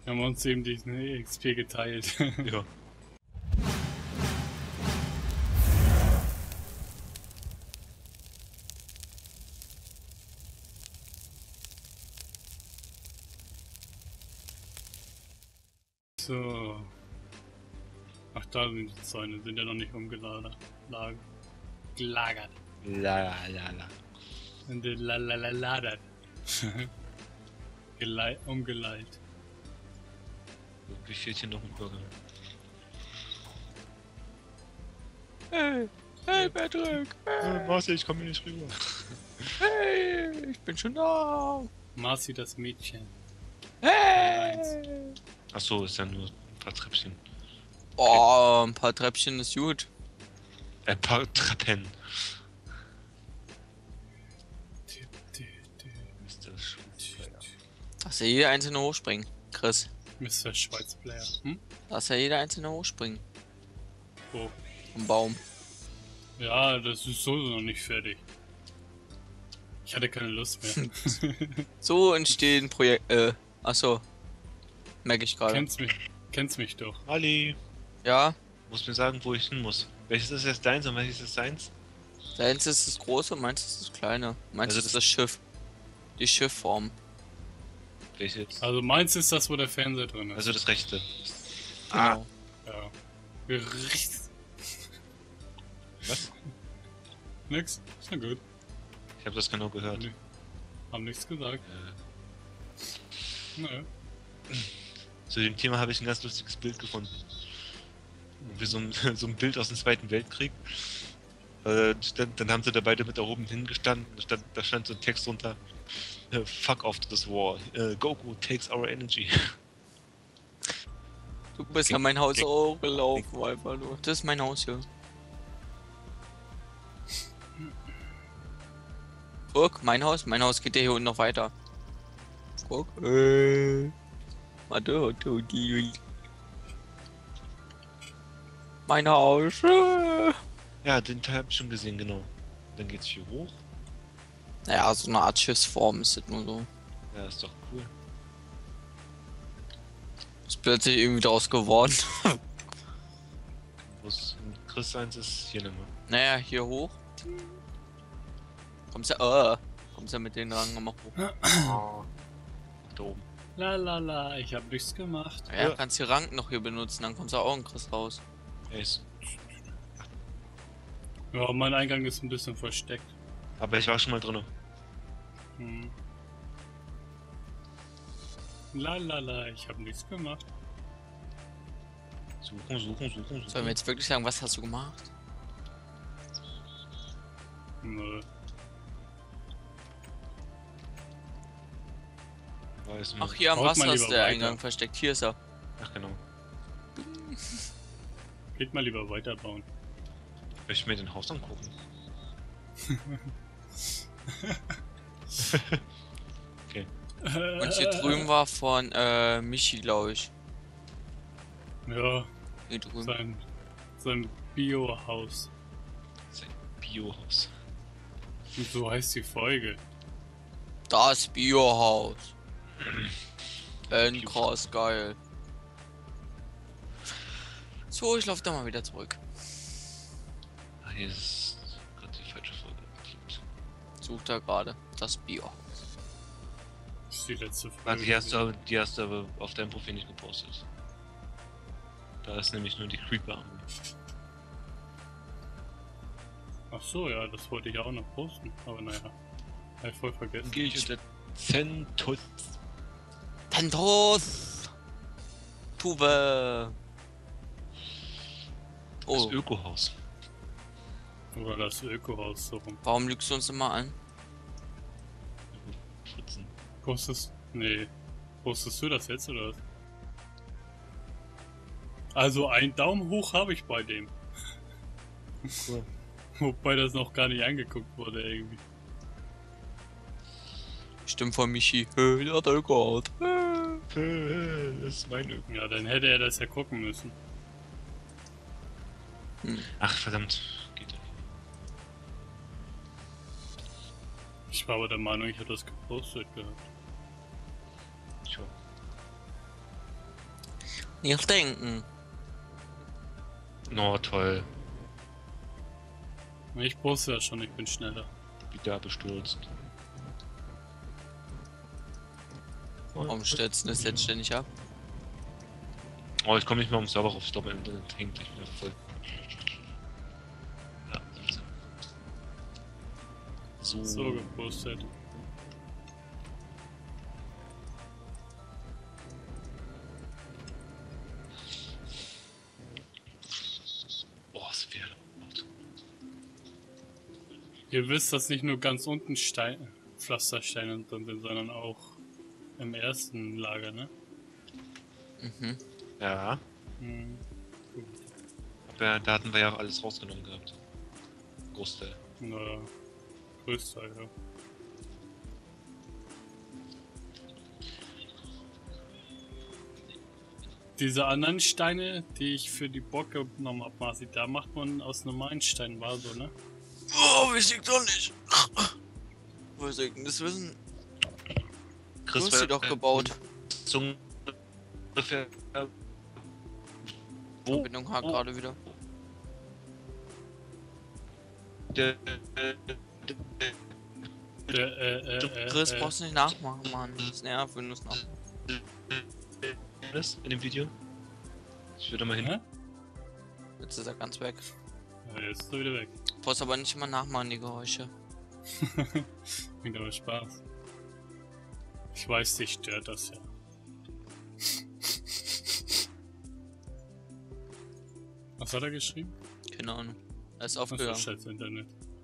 Haben wir uns eben die XP geteilt. Ja. So. Ach, da sind die Zäune, sind ja noch nicht umgelagert. Gelagert. La. Sind die ladert. Umgeleitet. Wie fehlt hier noch ein Burger? Hey, Patrick! Marcel, ich komme hier nicht rüber. Hey, ich bin schon da! Marci, das Mädchen. Hey! Achso, ist ja nur ein paar Treppchen. Oh, ein paar Treppchen ist gut. Ein paar Treppen. Mr. Schulzweiger. Lass ja jeder einzelne hochspringen, Chris. Mr. Schweiz-Player. Hm? Lass ja jeder einzelne hochspringen. Wo? Vom Baum. Ja, das ist so noch nicht fertig. Ich hatte keine Lust mehr. So entstehen Projekte. Achso. Merke ich gerade. Kennst mich doch. Ali, Ja, muss mir sagen, wo ich hin muss. Welches ist jetzt deins und welches ist deins? deins ist das große, meins ist das kleine. Meins Also ist das Schiff. Die Schiffform. Welches? Also meins ist das, wo der Fernseher drin ist. Also das rechte. Genau. Ja. Was? Nix. Ist ja gut. Ich habe das genau gehört. Haben nichts gesagt. Naja. Zu dem Thema habe ich ein ganz lustiges Bild gefunden. Wie so ein Bild aus dem Zweiten Weltkrieg. Dann haben sie da beide mit da oben hingestanden. Da stand so ein Text drunter. Fuck off this war. Goku takes our energy. Du bist an mein Haus auch gelaufen, einfach nur. Das ist mein Haus hier. Guck, mein Haus geht ja hier unten noch weiter. Guck. Warte, mein Haus. Ja, den Teil habe ich schon gesehen, genau. Dann geht's hier hoch. Naja, so eine Art Schiffsform ist das nur so. Ja, ist doch cool. Ist plötzlich irgendwie draus geworden. Wo es Chris eins ist, hier nicht mehr. Naja, hier hoch. Kommst ja mit denen Rang immer hoch. Da oben. La, ich hab nichts gemacht. Ja, Ja. kannst die Ranken noch hier benutzen, dann kommst du auch in Chris raus. Ja, mein Eingang ist ein bisschen versteckt. Aber ich war schon mal drin. Hm. La, ich hab nichts gemacht. Suchen. Sollen wir jetzt wirklich sagen, was hast du gemacht? Nö. Weiß nicht. Ach, hier am Baut mal Wasser ist lieber der weiter. Eingang versteckt. Hier ist er. Ach genau. Geht mal lieber weiterbauen. Möchte ich mir den Haus angucken? Okay. Und hier drüben war von Michi, glaube ich. Ja, Hier drüben. sein Bio-Haus. Sein Biohaus. Und so heißt die Folge. Das Biohaus. Krass geil. So, ich laufe da mal wieder zurück. Ach, hier ist gerade die falsche Folge. Sucht da gerade das Biohaus. Das ist die letzte Ah, Folge. die hast du aber auf deinem Profil nicht gepostet. Da ist nämlich nur die Creeper. Ach so, ja, das wollte ich auch noch posten. Aber naja, hab ich voll vergessen. Gehe ich unter Zentus. Tentos! Tuve! Das Oh, Ökohaus. Oder das Ökohaus so rum. warum lügst du uns immer an? Fritzen. Postest du das jetzt oder was? Also ein Daumen hoch habe ich bei dem. Cool. Wobei das noch gar nicht angeguckt wurde irgendwie. Stimmt von Michi. Der hat er gehabt. Das ist mein Öko. Ja, dann hätte er das ja gucken müssen. Ach verdammt. Geht ja. Ich war aber der Meinung, ich hätte das gepostet gehabt. Tja. Nicht denken. No, toll. Ich wusste ja schon, ich bin schneller. Wieder bestürzt. Warum stürzen das jetzt ständig ab? Oh, ich komme nicht mehr auf den Server rauf. Ich glaube, mein Internet hängt gleich wieder voll. Ja, so. So gepostet. Oh, es wäre laut. Ihr wisst, dass nicht nur ganz unten Pflastersteine drin sind, sondern auch im ersten Lager, ne? Mhm. Ja, Hm. Gut. aber da hatten wir ja auch alles rausgenommen gehabt. Großteil. Na, Größteil, ja. Diese anderen Steine, die ich für die Burg genommen habe, Marci, da macht man aus normalen Steinen, war so, ne? Oh, weiß ich doch nicht. Wo soll ich denn das wissen? Du hast sie doch gebaut. Zum ungefähr. Wo? Verbindung hakt gerade wieder. Der, Chris, brauchst du nicht nachmachen, Mann. Das nervt, wenn du es nachmachst. das in dem Video? Ich würde mal hin. Hä? Jetzt ist er ganz weg. Ja, jetzt ist er wieder weg. Brauchst aber nicht immer nachmachen, die Geräusche. Bringt aber Spaß. Ich weiß, dich stört das ja. Was hat er geschrieben? Keine Ahnung. Er ist Was für aufgegangen. Scheiß Internet.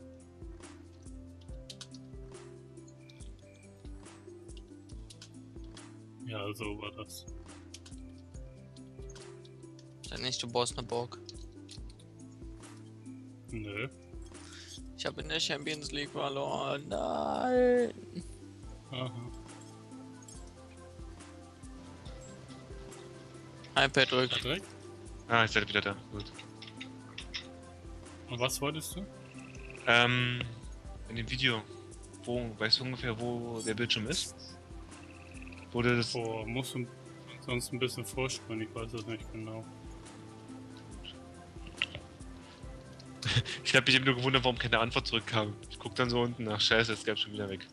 Ja, so war das. Sag nicht, du baust eine Burg. Nö. Ich habe in der Champions League verloren. Nein. Aha. iPad Ja, drückt. direkt? Ah, ich seid wieder da. Gut. Und was wolltest du? In dem Video. Weißt du ungefähr, wo der Bildschirm ist? Wurde das. Boah, musst du sonst ein bisschen vorspulen, ich weiß das nicht genau. Ich habe mich eben nur gewundert, warum keine Antwort zurückkam. Ich guck dann so unten nach. Scheiße, jetzt gab's schon wieder weg.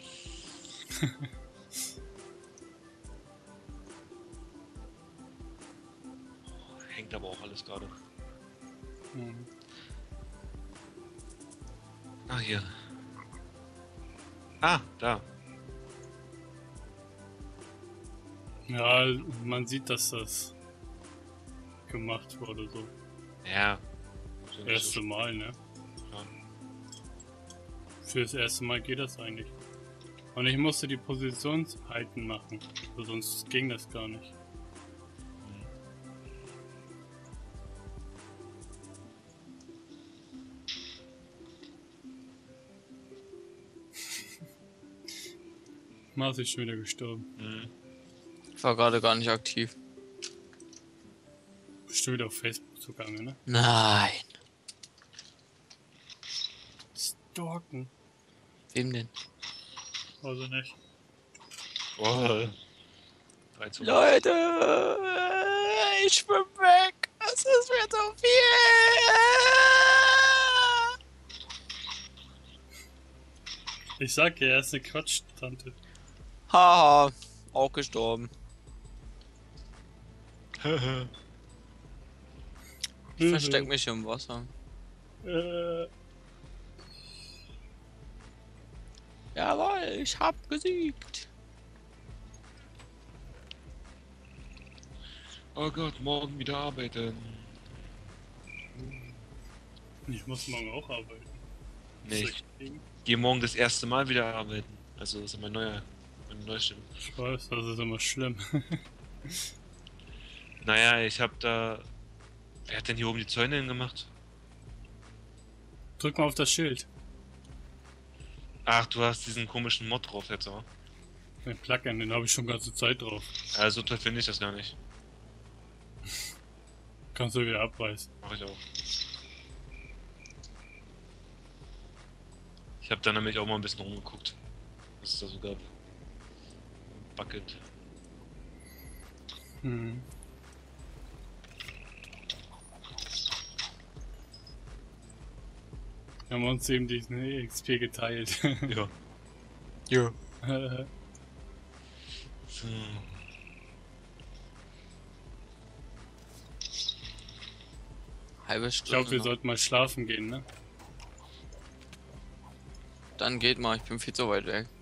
Hängt aber auch alles gerade. Mhm. Ah, hier. Ah, da. Ja, man sieht, dass das gemacht wurde, so. Ja. So nicht Erste Mal, ne? Ja. Für das erste Mal geht das eigentlich. Und ich musste die Positionshalten machen, sonst ging das gar nicht. Mars ist schon wieder gestorben. Mhm. Ich war gerade gar nicht aktiv. Bist du wieder auf Facebook zugange, ne? Nein. Stalken. Wem denn? Also nicht. Oh. 13. Leute, ich bin weg. Es ist mir so viel. Ich sag ja, er ist eine Quatsch-Tante. Haha, auch gestorben. Ich versteck mich im Wasser. Jawohl, ich hab gesiegt. Oh Gott, morgen wieder arbeiten. Ich muss morgen auch arbeiten. Nee, Was ich soll ich kriegen? gehe morgen das erste Mal wieder arbeiten. Also das ist meine neue Stimme. Ich weiß, das ist immer schlimm. Naja, ich hab da. Wer hat denn hier oben die Zäune hingemacht? Drück mal auf das Schild. Ach, du hast diesen komischen Mod drauf jetzt, oder? Den Plugin, den habe ich schon ganze Zeit drauf. Also toll finde ich das gar nicht. Kannst du wieder abreißen. Mach ich auch. Ich habe da nämlich auch mal ein bisschen rumgeguckt, was es da so gab. Bucket. Hm. Wir haben uns eben diesen XP geteilt. Ja. Ja. So. Halbe Ich Stunde. glaube, wir noch. sollten mal schlafen gehen, ne? Dann geht mal, ich bin viel zu weit weg.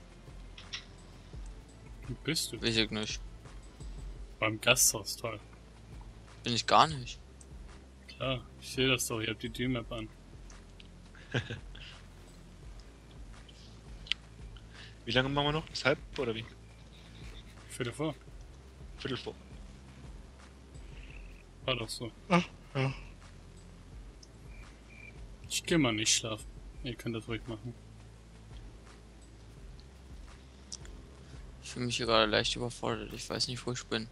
Wo bist du? Weiß ich nicht. Beim Gasthaus, toll. Bin ich gar nicht. Klar, ich sehe das doch, ich hab die D-Map an. Wie lange machen wir noch? Bis halb oder wie? Viertel vor. Viertel vor. War doch so. Ja. Ich geh mal nicht schlafen. Ihr könnt das ruhig machen. Ich fühle mich hier gerade leicht überfordert. Ich weiß nicht, wo ich bin.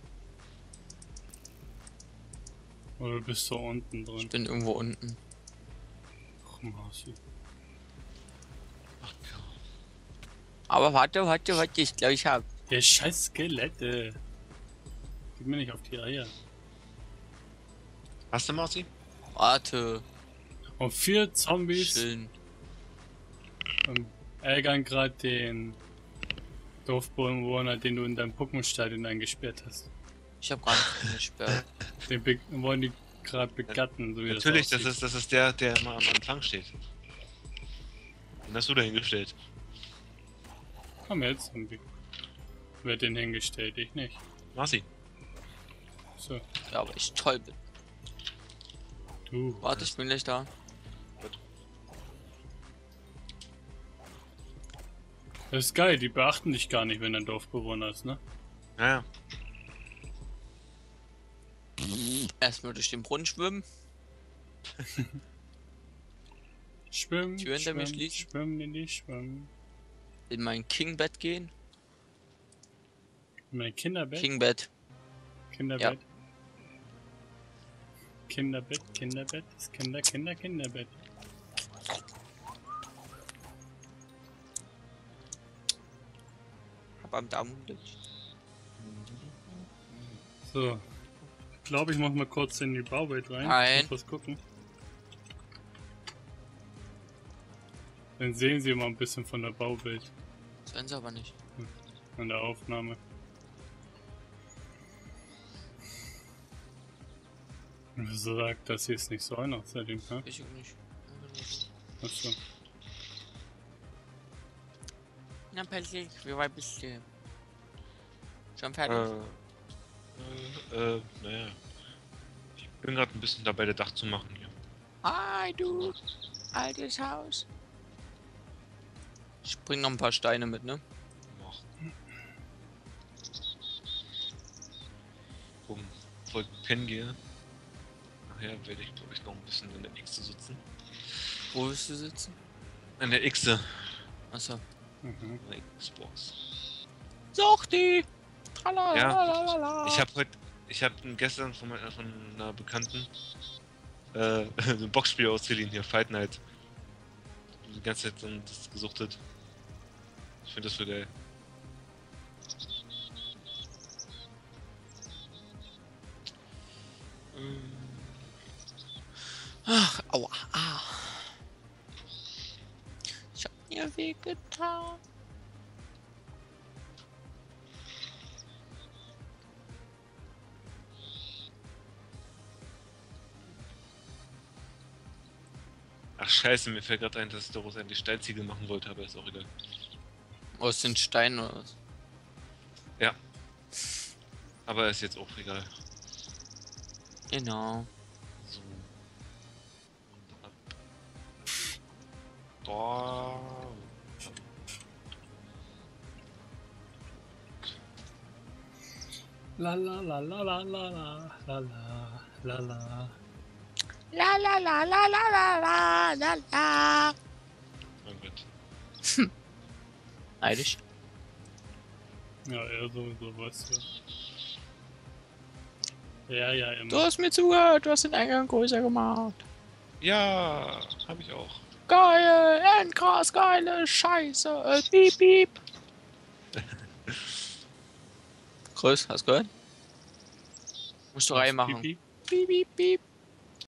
Oder bist du unten Ich drin? bin irgendwo unten. Ach, Marci. Ach ja. Aber warte, ich glaube, ich hab. Der scheiß Skelette. Gib mir nicht auf die Eier. Hast du, Marci? Warte. Und 4 Zombies Chillen. ärgern gerade den Dorfbewohner, den du in deinem Pokémon-Stadion eingesperrt hast. Ich habe gar nicht gesperrt. Den wollen die gerade begatten, so wie Natürlich, das aussieht. das ist der, der immer am Anfang steht. Den hast du da hingestellt. Komm jetzt, Zombie. Wer hat den hingestellt? Ich nicht. Marci. So, Ja, aber ich toll bin. du. Warte, ich bin gleich da. Das ist geil, die beachten dich gar nicht, wenn du ein Dorfbewohner ist, ne? Naja. Erstmal durch den Brunnen schwimmen. Schwimmen, Tür hinter mir schwimmen, schließen. schwimmen, in die schwimmen. In mein King-Bett gehen. Mein Kinderbett? King-Bett. Kinderbett? Kinderbett, Kinderbett, das Kinderbett. Hab am Daumen Glück. So. Ich glaube, ich muss mal kurz in die Bauwelt rein. Nein. Ich muss was gucken. Dann sehen Sie mal ein bisschen von der Bauwelt Das werden sie aber nicht. an der Aufnahme. Wieso sagt das hier ist nicht so ein außerdem, hä? Ich auch nicht. Achso. Na, Patrick, wie weit bist du? Schon fertig? Naja. Ich bin gerade ein bisschen dabei, das Dach zu machen hier. Hi, du altes Haus. Ich bring noch ein paar Steine mit, ne? Mach. Bevor ich pennen gehe, nachher werde ich, glaube ich, noch ein bisschen in der X sitzen. Wo willst du sitzen? In der X, in Achso. Mhm. der Xbox. Suchti! Ja, ich habe gestern von einer Bekannten ein Boxspiel ausgeliehen hier, Fight Night. Die ganze Zeit dann das gesuchtet. Ich finde das für geil. Ach, aua. Ah. Ich hab mir wehgetan. Ach scheiße, mir fällt gerade ein, dass ich daraus eigentlich Steinziegel machen wollte, aber ist auch egal. Aus den Steinen oder was? Ja. Aber ist jetzt auch egal. Genau. So. Und ab. Da. La la la la la la la la la la. La la la la la la la la la. Mein Gott. Neidisch. Ja, er sowieso, weißt du. Ja, ja, immer. Du hast mir zugehört, du hast den Eingang größer gemacht. Ja, habe ich auch. Geil, endkrass, geile Scheiße. Piep, piep. Chris, hast du gehört? Musst du reinmachen. Pipi? Piep, piep, piep.